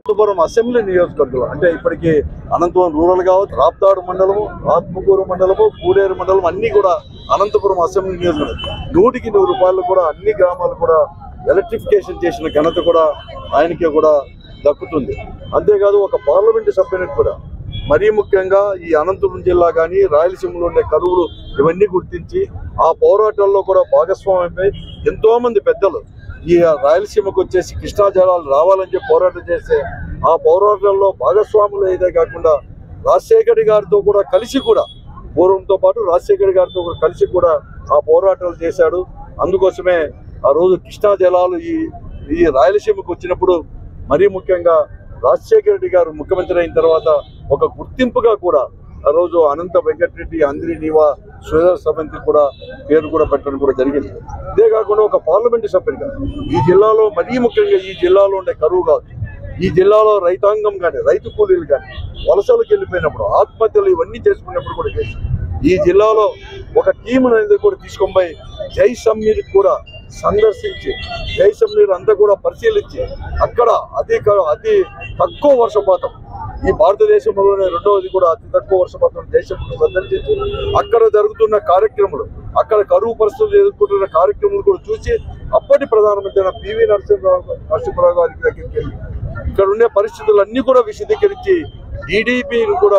Anantapuram assembly నియోజకవర్గంలో అంటే ఇప్పటికి అనంతపురం రూరల్ కావచ్చు, రాప్తాడు మండలము, ఆత్మకూరు మండలము, పూడేరు మండలం అన్ని కూడా అనంతపురం అసెంబ్లీ నియోజకవర్గం 100కి 100 రూపాయలు కూడా అన్ని గ్రామాలు కూడా ఎలక్ట్రిఫికేషన్ చేసిన ఘనత కూడా ఆయనకే కూడా దక్కుతుంది. అంతేకాదు ఒక పార్లమెంటు సభ్యునికి కూడా మరీ ముఖ్యంగా ఈ అనంతపురం జిల్లా కానీ రాయలసీమలో ఉండే కరువులు ఇవన్నీ గుర్తించి ఆ పోరాటాల్లో కూడా భాగస్వామ్యమై ఎంతో మంది పెద్దలు ఈ రాయలసీమకు వచ్చేసి కృష్ణా జలాలు రావాలని చెప్పి పోరాటం చేస్తే ఆ పోరాటంలో భాగస్వాములు అయితే కాకుండా రాజశేఖర్ గారితో కూడా కలిసి కూడా పూర్వంతో పాటు రాజశేఖర్ గారితో కూడా కలిసి కూడా ఆ పోరాటాలు చేశాడు. అందుకోసమే ఆ రోజు కృష్ణా జలాలు ఈ రాయలసీమకు వచ్చినప్పుడు మరీ ముఖ్యంగా రాజశేఖర రెడ్డి గారు ముఖ్యమంత్రి అయిన తర్వాత ఒక గుర్తింపుగా కూడా ఆ రోజు అనంత వెంకటరెడ్డి అంద్రి నీవా సుధర్ సభంతి కూడా పేరు కూడా పెట్టడం కూడా జరిగింది. ఇదే కాకుండా ఒక పార్లమెంటు సభ్యుడిగా ఈ జిల్లాలో మరీ ముఖ్యంగా ఈ జిల్లాలో ఉండే కరువు కావచ్చు, ఈ జిల్లాలో రైతాంగం కానీ రైతు కూలీలు కానీ వలసలకు వెళ్ళిపోయినప్పుడు ఆత్మహత్యలు ఇవన్నీ చేసుకున్నప్పుడు కూడా చేసి ఈ జిల్లాలో ఒక టీం అనేది కూడా తీసుకొని పోయి జైసమ్మీర్ కూడా సందర్శించి జైసమ్మీర్ అంతా కూడా పరిశీలించి అక్కడ అతి తక్కువ వర్షపాతం ఈ భారతదేశంలోనే రెండవది కూడా అతి తక్కువ వర్షపాతం దేశంలో సందర్శించి అక్కడ జరుగుతున్న కార్యక్రమాలు అక్కడ కరువు పరిస్థితులు ఎదుర్కొంటున్న కార్యక్రమాలు కూడా చూసి అప్పటి ప్రధానమంత్రి పివి నరసింహరావు గారికి దగ్గరికి వెళ్ళి ఇక్కడ ఉండే పరిస్థితులన్నీ కూడా విశదీకరించి టీడీపీని కూడా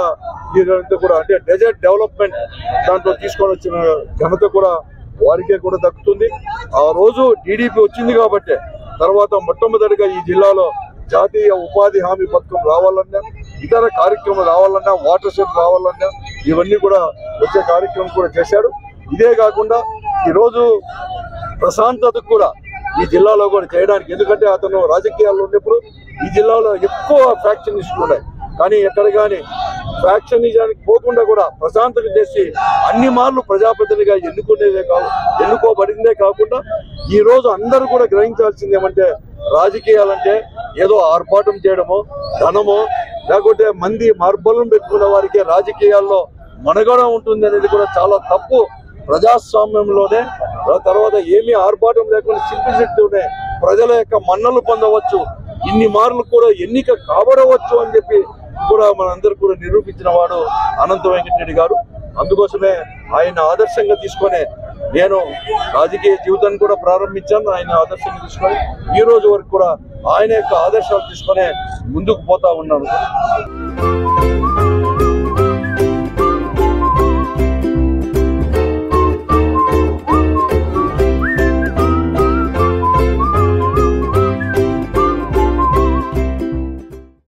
అంటే డెజర్ట్ డెవలప్మెంట్ దాంట్లో తీసుకొని వచ్చిన ఘనత కూడా వారికే కూడా దక్కుతుంది. ఆ రోజు టీడీపీ వచ్చింది కాబట్టి తర్వాత మొట్టమొదటిగా ఈ జిల్లాలో జాతీయ ఉపాధి హామీ పథకం రావాలన్నా ఇతర కార్యక్రమాలు రావాలన్నా వాటర్ షెడ్ రావాలన్నా ఇవన్నీ కూడా వచ్చే కార్యక్రమం కూడా చేశాడు. ఇదే కాకుండా ఈరోజు ప్రశాంతతకు కూడా ఈ జిల్లాలో కూడా చేయడానికి, ఎందుకంటే అతను రాజకీయాల్లో ఉన్నప్పుడు ఈ జిల్లాలో ఎక్కువ ఫ్యాక్షనిస్టులు ఉన్నాయి, కానీ ఎక్కడ కానీ ఫ్యాక్షనిజానికి పోకుండా కూడా ప్రశాంతత చేసి అన్ని మార్లు ప్రజాప్రతినిధిగా ఎన్నుకోబడిందే కాకుండా ఈ రోజు అందరూ కూడా గ్రహించాల్సింది ఏమంటే రాజకీయాలంటే ఏదో ఆర్భాటం చేయడమో ధనమో లేకపోతే మంది మార్బలం పెట్టుకున్న వారికి రాజకీయాల్లో మనుగడ ఉంటుంది అనేది కూడా చాలా తప్పు. ప్రజాస్వామ్యంలోనే తర్వాత ఏమీ ఆర్భాటం లేకుండా సింప్లిసిటీతోనే ప్రజల యొక్క మన్నలు పొందవచ్చు, ఇన్ని మార్లు కూడా ఎన్నిక కాబడవచ్చు అని చెప్పి కూడా మనందరూ కూడా నిరూపించిన వాడు అనంత వెంకటరెడ్డి గారు. అందుకోసమే ఆయన ఆదర్శంగా తీసుకొని నేను రాజకీయ జీవితాన్ని కూడా ప్రారంభించాను. ఆయన ఆదర్శంగా తీసుకొని ఈ రోజు వరకు కూడా ఆయన యొక్క ఆదర్శాలు తీసుకొని ముందుకు పోతా ఉన్నాను.